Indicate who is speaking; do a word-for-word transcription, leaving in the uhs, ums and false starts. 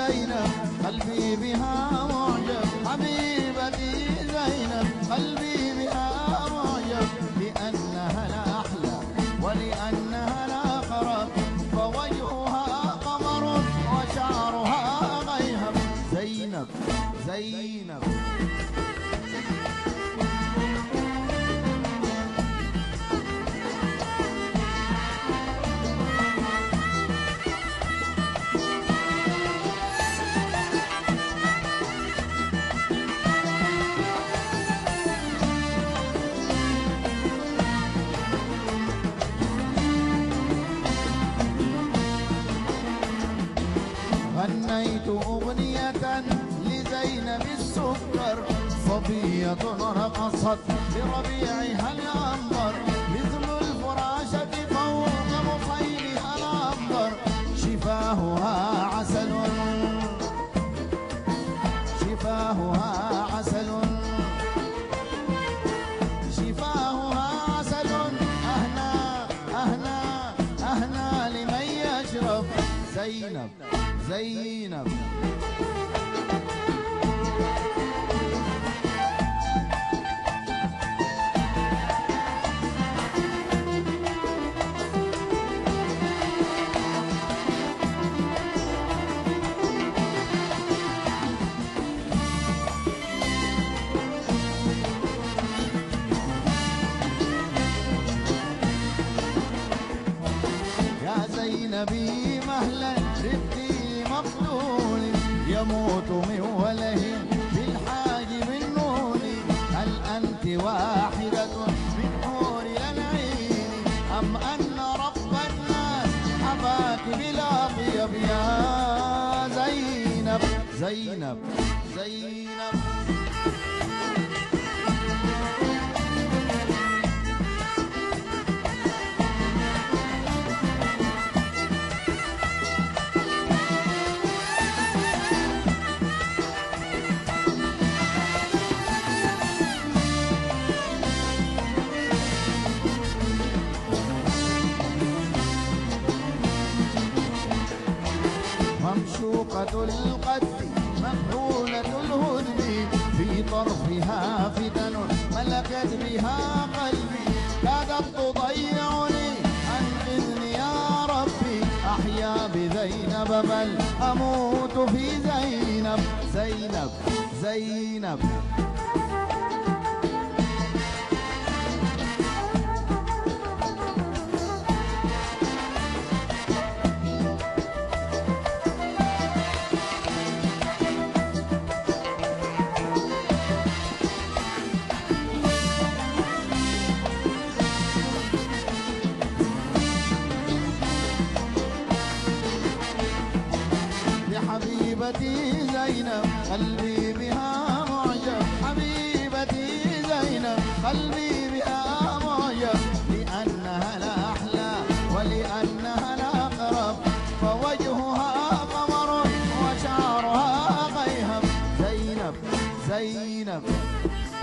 Speaker 1: زينب قلبي بها معجب، حبيبتي زينب قلبي بها معجب، لأنها لا أحلى ولأنها لا قرب، فوجهها قمر وشعرها غيهب. زينب زينب غنيت أغنية لزينب السكر، صبية رقصت بربيعها الأنظر، مثل الفراشة فوق مصيلها الأخضر، شفاهها عسل شفاهها عسل شفاهها عسل، أهنى أهنى أهنى لمن يشرب. زينب زينب يا زينبي مهلا رفقي مقتول، يموت من وله بالحاجب النون، هل أنت واحدة من حور العين أم أن رب الناس حباك بالأطيب؟ يا زينب زينب زينب ممشوقة القد مكحولة الهدن، في طرفها فتن ملكت بها قلبي، كادت تضيعني أنقذني يا ربي، أحيا بزينب بل أموت في زينب. زينب زينب حبيبتي زينب قلبي بها معجب، حبيبتي زينب قلبي بها معجب، لأنها لا أحلى ولأنها لا أقرب، فوجهها قمر وشعرها غيهب. زينب زينب